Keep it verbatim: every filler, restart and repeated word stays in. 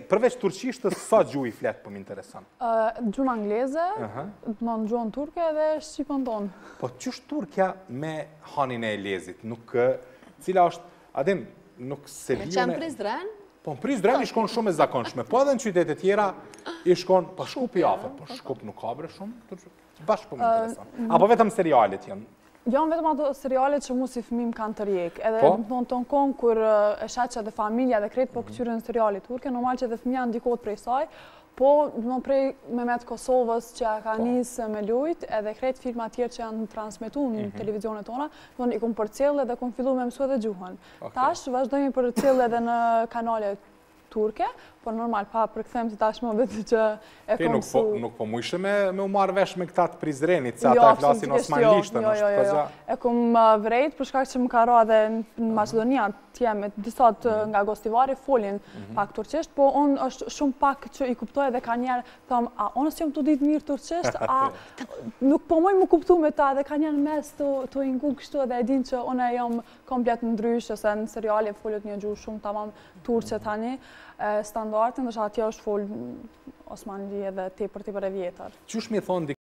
përveç turqishtës, sa gjuhë i flet, po më intereson? Gjuhën angleze, në gjuhën turke dhe shqipën tonë. Po qysh Turkja me hanin e Elezit? Nuk, cila është, adem, nuk se Me vijone... qenë Prizren? Po në Prizren i shkon shumë e zakonshme, po edhe në qytetet tjera i shkon, po Shkup i afër, po Shkup nuk ka bre shumë, bashkë po më intereson. Apo vetëm serialet janë? Janë vetëm ato serialet që mu si fëmim kanë të rjek. Edhe Po? në tonë tonë konë, kur e shetë që dhe familja dhe kretë po këqyre në serialit turke, normal që dhe fëmija ndikot prej saj, po në prej Mehmet Kosovës që ka njësë me lujt, edhe kretë filma tjerë që janë transmitu në televizionet tona, i kumë për cilë edhe kumë fillu me mësu edhe gjuhën. Tash, vazhdojmë për cilë edhe në kanale turke, por normal, pa përkëthem si tash më vetë që e Ti kom nuk su... po, nuk po mujshë me, me u marrë vesh me këta të Prizrenit, se ata e flasin osmanlishtën, jo, është jo, jo, përgja... E kom vrejt, për shkak që më ka ra dhe në Macedonia, tjeme, disat nga gostivari folin pak turqisht, po unë është shumë pak që i kuptoj edhe ka njerë, thëmë, a onës që më të ditë mirë turqisht, a nuk po moj më kuptu me ta, dhe ka njerë mes të ingu kështu edhe e din që unë e jam komplet ndrysh, ose në seriale folit një gjuhë shumë tamam turqe tani, standardin, dhe që atje është fol Osmanli edhe te për te për e vjetër. Qysh mi thonë